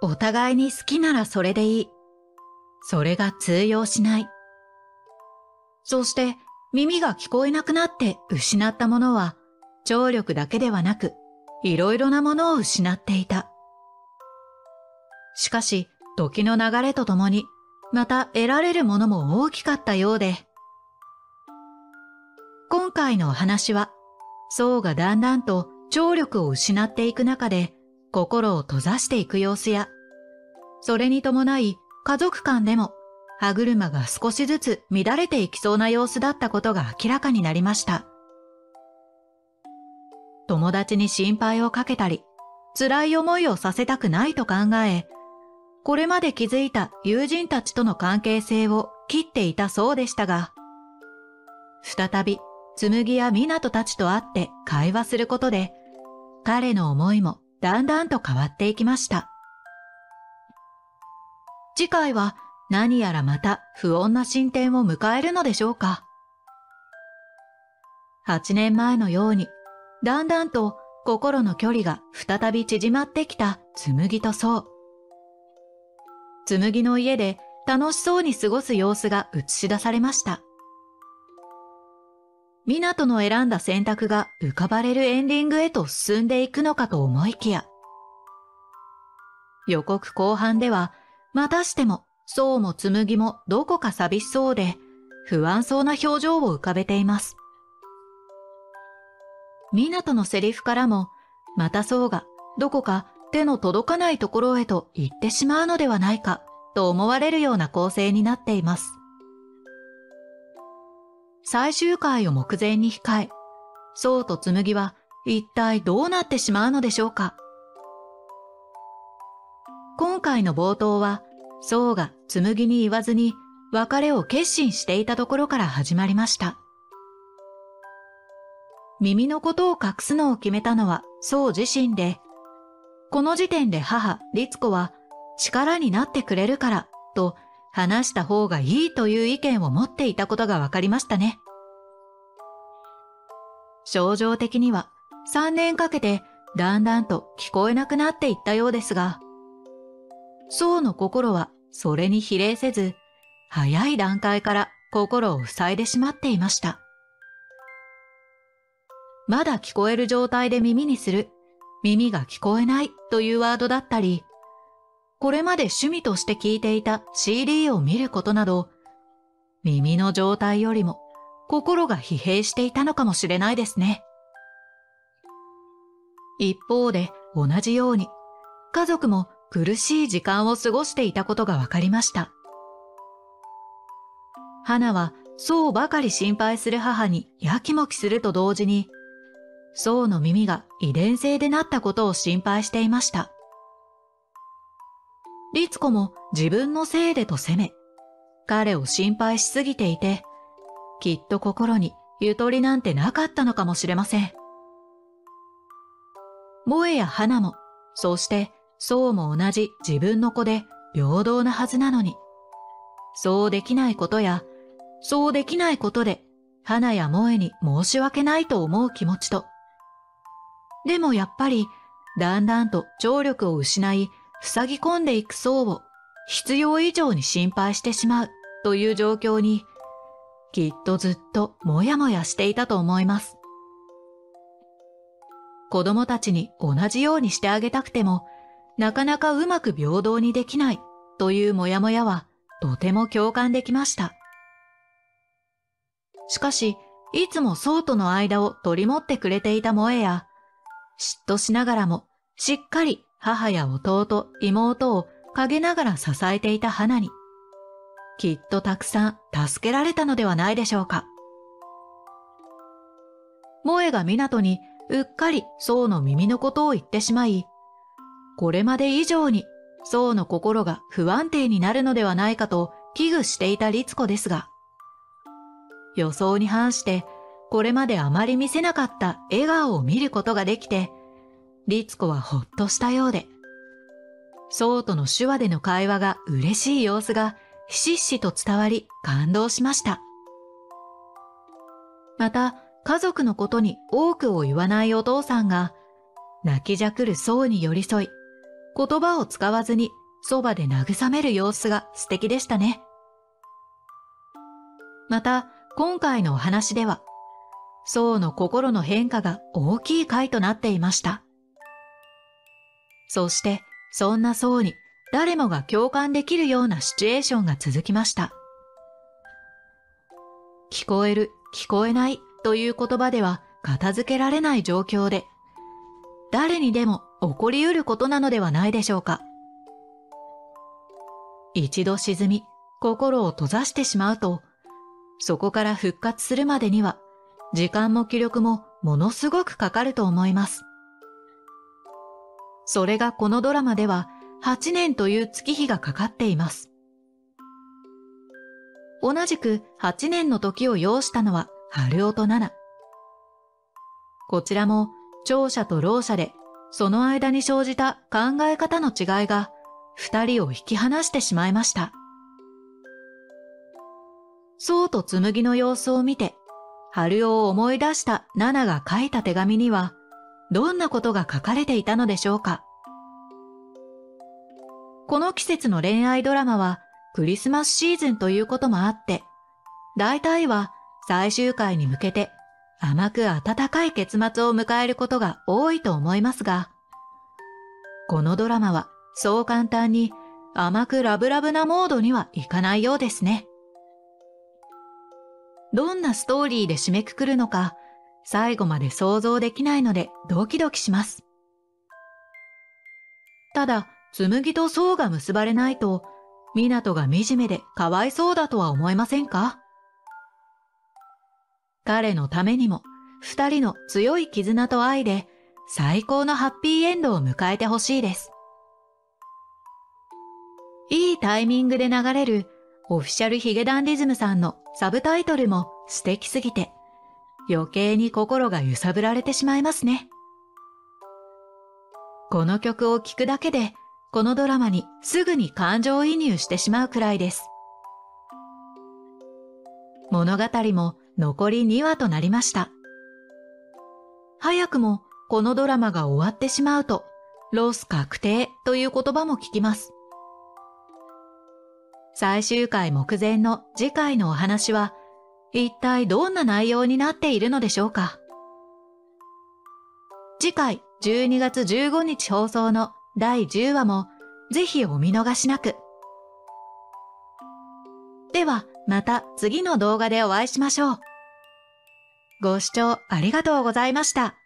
お互いに好きならそれでいい。それが通用しない。そして耳が聞こえなくなって失ったものは、聴力だけではなく、いろいろなものを失っていた。しかし、時の流れとともに、また得られるものも大きかったようで、今回のお話は、ソウがだんだんと聴力を失っていく中で、心を閉ざしていく様子や、それに伴い家族間でも歯車が少しずつ乱れていきそうな様子だったことが明らかになりました。友達に心配をかけたり、辛い思いをさせたくないと考え、これまで築いた友人たちとの関係性を切っていたそうでしたが、再び紬や湊たちと会って会話することで、彼の思いもだんだんと変わっていきました。次回は何やらまた不穏な進展を迎えるのでしょうか。8年前のように、だんだんと心の距離が再び縮まってきた紬とそう。紬の家で楽しそうに過ごす様子が映し出されました。湊の選んだ選択が浮かばれるエンディングへと進んでいくのかと思いきや、予告後半ではまたしてもそうも紬もどこか寂しそうで不安そうな表情を浮かべています。湊のセリフからもまたそうがどこか手の届かないところへと行ってしまうのではないかと思われるような構成になっています。最終回を目前に控え、そうと紬は一体どうなってしまうのでしょうか。今回の冒頭は、そうが紬に言わずに別れを決心していたところから始まりました。耳のことを隠すのを決めたのはそう自身で、この時点で母、律子は力になってくれるからと話した方がいいという意見を持っていたことがわかりましたね。症状的には3年かけてだんだんと聞こえなくなっていったようですが、そうの心はそれに比例せず、早い段階から心を塞いでしまっていました。まだ聞こえる状態で耳にする、耳が聞こえないというワードだったり、これまで趣味として聞いていた CD を見ることなど、耳の状態よりも心が疲弊していたのかもしれないですね。一方で同じように、家族も苦しい時間を過ごしていたことがわかりました。花はそうばかり心配する母にやきもきすると同時に、そうの耳が遺伝性でなったことを心配していました。律子も自分のせいでと責め、彼を心配しすぎていて、きっと心にゆとりなんてなかったのかもしれません。萌や花も、そしてそうも同じ自分の子で平等なはずなのに、そうできないことや、そうできないことで花や萌に申し訳ないと思う気持ちと、でもやっぱりだんだんと聴力を失い塞ぎ込んでいくそうを必要以上に心配してしまうという状況に、きっとずっともやもやしていたと思います。子供たちに同じようにしてあげたくても、なかなかうまく平等にできないというもやもやはとても共感できました。しかし、いつもそうとの間を取り持ってくれていた萌や、嫉妬しながらもしっかり母や弟、妹を陰ながら支えていた花に、きっとたくさん助けられたのではないでしょうか。萌が湊にうっかりそうの耳のことを言ってしまい、これまで以上にそうの心が不安定になるのではないかと危惧していた律子ですが、予想に反してこれまであまり見せなかった笑顔を見ることができて、律子はほっとしたようで、そうとの手話での会話が嬉しい様子がひしひしと伝わり感動しました。また、家族のことに多くを言わないお父さんが、泣きじゃくるそうに寄り添い、 言葉を使わずにそばで慰める様子が素敵でしたね。また、今回のお話では、ソウの心の変化が大きい回となっていました。そして、そんなソウに誰もが共感できるようなシチュエーションが続きました。聞こえる、聞こえないという言葉では片付けられない状況で、誰にでも起こりうることなのではないでしょうか。一度沈み、心を閉ざしてしまうと、そこから復活するまでには、時間も気力もものすごくかかると思います。それがこのドラマでは8年という月日がかかっています。同じく8年の時を要したのは春男とナナ。こちらも聴者とろう者でその間に生じた考え方の違いが2人を引き離してしまいました。ソウと紬の様子を見て、春男を思い出したナナが書いた手紙には、どんなことが書かれていたのでしょうか。この季節の恋愛ドラマはクリスマスシーズンということもあって、大体は最終回に向けて甘く温かい結末を迎えることが多いと思いますが、このドラマはそう簡単に甘くラブラブなモードにはいかないようですね。どんなストーリーで締めくくるのか、最後まで想像できないのでドキドキします。ただ、紬とソウが結ばれないと、湊が惨めでかわいそうだとは思いませんか？彼のためにも、二人の強い絆と愛で、最高のハッピーエンドを迎えてほしいです。いいタイミングで流れる、オフィシャルヒゲダンディズムさんのサブタイトルも素敵すぎて、余計に心が揺さぶられてしまいますね。この曲を聴くだけで、このドラマにすぐに感情移入してしまうくらいです。物語も残り2話となりました。早くもこのドラマが終わってしまうと、ロス確定という言葉も聞きます。最終回目前の次回のお話は、一体どんな内容になっているのでしょうか。次回12月15日放送の第10話もぜひお見逃しなく。ではまた次の動画でお会いしましょう。ご視聴ありがとうございました。